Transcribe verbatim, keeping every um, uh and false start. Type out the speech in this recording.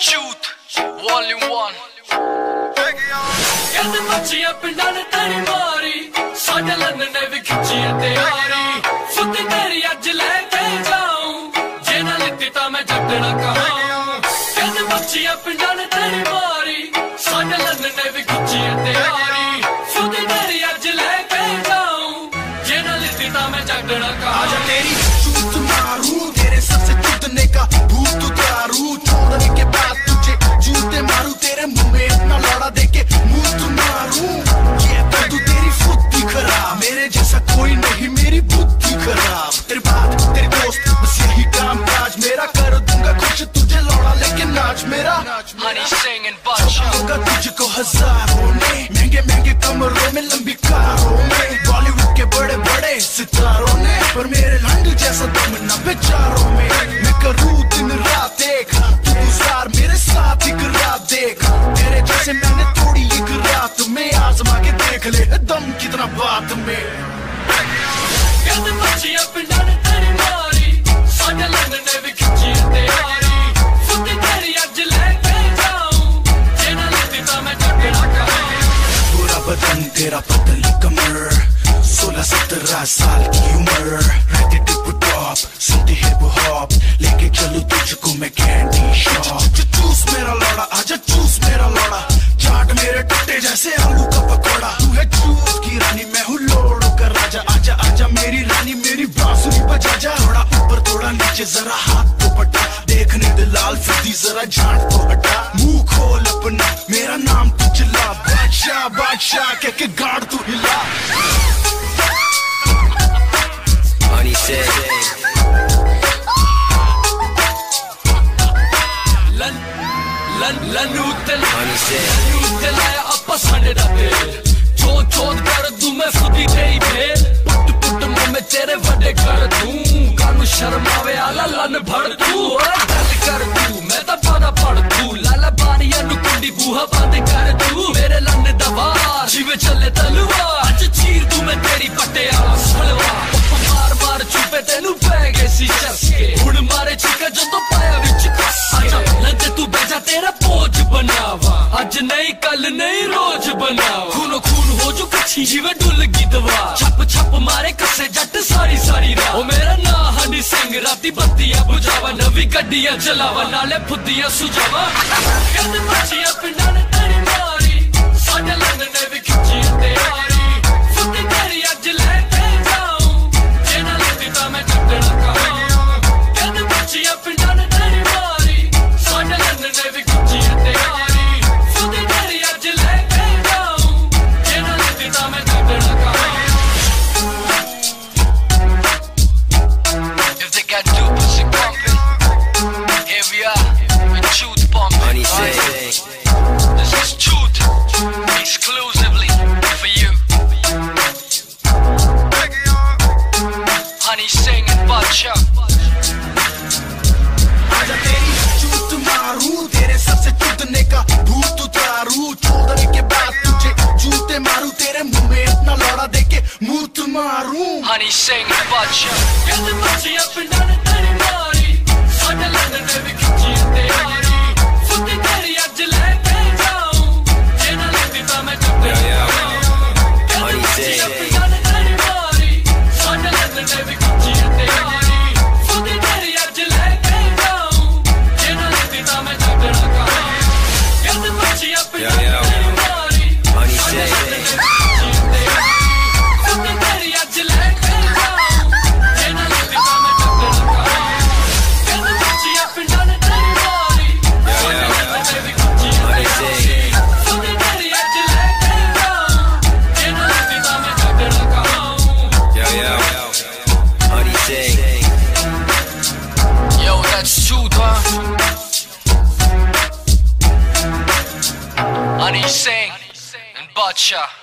Truth, Volume one. ਕਹਿੰਦੇ ਬੱਚੀਆਂ ਪਿੰਡਾਂ ਨੇ ਤੇਰੀ ਮਾਰੀ, ਸਾਡੇ ਲੰਨ ਨੇ ਵੀ ਖਿੱਚੀ ਤਿਆਰੀ। ਸੁੱਤੀ ਤੇਰੀ ਅੱਜ ਲੈ ਕੇ ਜਾਊਂ, ਜੇ ਨਾ ਲਿੱਤੀ ਤਾਂ ਮੈਂ ਜੱਟਣਾ ਕਹਾਊਂ। ਕਹਿੰਦੇ ਬੱਚੀਆਂ ਪਿੰਡਾਂ ਨੇ ਤੇਰੀ ਮਾਰੀ, ਸਾਡੇ ਲੰਨ ਨੇ ਵੀ ਖਿੱਚੀ ਤਿਆਰੀ। ਸੁੱਤੀ ਤੇਰੀ ਅੱਜ ਲੈ ਕੇ ਜਾਊਂ, ਜੇ ਨਾ ਲਿੱਤੀ ਤਾਂ मैं जगना कहाऊं। आजा तेरी चूत मारूं, तेरे सबसे चूतने का भूत उतारूं। छोड़ने के बाद तुझे जूते मारूं, तेरे मुंह में अपना लौड़ा देके मुंह मारूं। ये कर दूं तेरी फुद्दी खराब, मेरे जैसा कोई नहीं मेरी बुद्धि खराब। तेरे बात तेरे दोस्त बस यही काम काज मेरा, कर दूंगा कुछ तुझे लौड़ा लेके नाच मेरा। Honey Singh and Bacha होगा तुझको हजारों ने, महंगे महंगे कमरों में लंबी कारों में, बॉलीवुड के बड़े बड़े सितारों ने, पर मेरे लंड जैसा दम न बेचारों में। मैं करूँ दिन रात देख, तू गुजार मेरे साथ एक रात देख। तेरे जैसे मैंने तोड़ी एक रात में, आजमा के देख ले दम कितना बात में। ਕਹਿੰਦੇ ਬੱਚੀਆਂ ਪਿੰਡਾਂ ਨੇ ਤੇਰੀ ਮਾਰੀ, ਸਾਡੇ ਲੰਨ ਨੇ ਵੀ ਖਿੱਚੀ ਤਿਆਰੀ। ਸੁੱਤੀ ਤੇਰੀ ਅੱਜ ਲੈ ਕੇ ਜਾਊਂ, ਜੇ ਨਾ ਲਿੱਤੀ ਤਾਂ ਮੈਂ ਜੱਟਣਾ ਕਹਾਊਂ। पूरा बदन तेरा पतली कमर, सोलह सत्रह साल की उम्र, रहती टिप टॉप सुनती हिप हॉप, लेके चलूं तुझको मैं कैंडी शॉप। चूस मेरा लौड़ा आजा चूस मेरा लौड़ा, चाट मेरे टट्टे जैसे आलू का पकौड़ा। तू है चूस की रानी मैं हूँ लोड़ो का राजा, आजा आजा मेरी रानी मेरी बांसुरी बजा जा। थोड़ा ऊपर थोड़ा नीचे जरा हाथ तो पटा, देखने दे लाल फिरती जरा झांट तो हटा। मुंह खोल अपना मेरा नाम तू चिल्ला, बादशाह बादशाह कह के गाड़ तू हिला। Honey Singh, लन लन लनू तल Honey Singh, लनू तलाया अपा संडे दा तेल, चोद चोद कर दूं मैं खुदी तेरी फेल। पुट पुट मुंह में तेरे वड्डे कर दूं, कानू शर्म आवे आला लन भर दूं। गल कर दूं मैं तां पाना पड़ दूं, लाला बानियां नू कुंडी बूहा बंद कर दूं। मेरे लन दवार जिवें चले तलवार, अज चीर दूं मैं तेरी पट्टे आला सलवार। मार मार छुपे तेनू पै गए सी चस्के, हुण मारे छिका जदों पाया विच कस। आजा लंदे तू बेजा तेरा पोज बनावा, अज नहीं कल नहीं रोज बनावा। खूनो खून हो जू कच्छी जिवें डुल गई दवार, छप छप मारे कसे जट सारी सारी रात। ओ मेरा ना हनी सिंह राती बत्तियां बुझावा, नवी गड्डियां चलावा नाले फुद्दियां सुझावा। कहंदे बच्चियां पिंडां ने तेरी मारी, साडे लंड ने भी खिच्ची तियारी। सुत्ती तेरी अज ले के जाऊं, जे ना लित्ती तां मैं जट्टना कहाऊं। कहंदे बच्चियां पिंडां ने तेरी मारी, साडे लंड ने भी खिच्ची तियारी। सुत्ती तेरी अज ले के जाऊं, जे ना लित्ती तां मैं जट्टना कहाऊं। If they got two pussy pumping, here we are with Truth pumping. Honey Alright? Singh, This is Truth, exclusively for you. Honey Singh and Bacha. आजा तेरी चूत मारूं, तेरे सबसे चूतने का भूत उतारूं। छोड़ने के बाद तुझे जूते मारूं, तेरे मुंह में अपना लौड़ा देके मुंह मारूं। Honey Singh and Bacha. कहंदे बच्चियां पिंडां ने तेरी मारी, साडे लंड ने भी खिच्ची तियारी। सुत्ती तेरी अज ले के जाऊं, जे ना लित्ती तां मैं जट्टना कहाऊं। कहंदे बच्चियां पिंडां ने तेरी मारी, साडे लंड ने भी खिच्ची तियारी। सुत्ती तेरी अज ले के जाऊं, जे ना लित्ती तां मैं जट्टना कहाऊं। कहंदे बच्चियां पिंडां ने तेरी मारी, Honey साडे लंड ने Singh, भी खिच्ची तियारी। सुत्ती तेरी अज ले के जाऊं, जे ना लित्ती तां मैं जट्टना कहाऊं। कहंदे बच्चियां पिंडां ने तेरी मारी, साडे लंड ने भी खिच्ची Honey Singh, सुत्ती तेरी अज ले के जाऊं, जे ना लित्ती तां मैं जट्टना कहाऊं। yo yo, Honey Singh, Yo, that's Truth, huh? Honey Singh and Bacha.